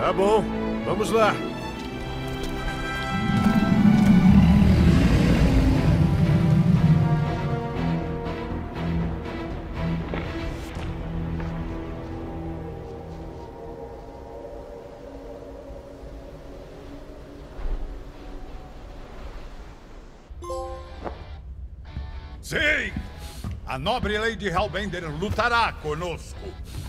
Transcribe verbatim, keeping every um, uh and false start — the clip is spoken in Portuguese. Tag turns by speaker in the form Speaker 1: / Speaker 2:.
Speaker 1: Tá bom, vamos lá.
Speaker 2: Sim! A nobre Lady Hellbender lutará conosco.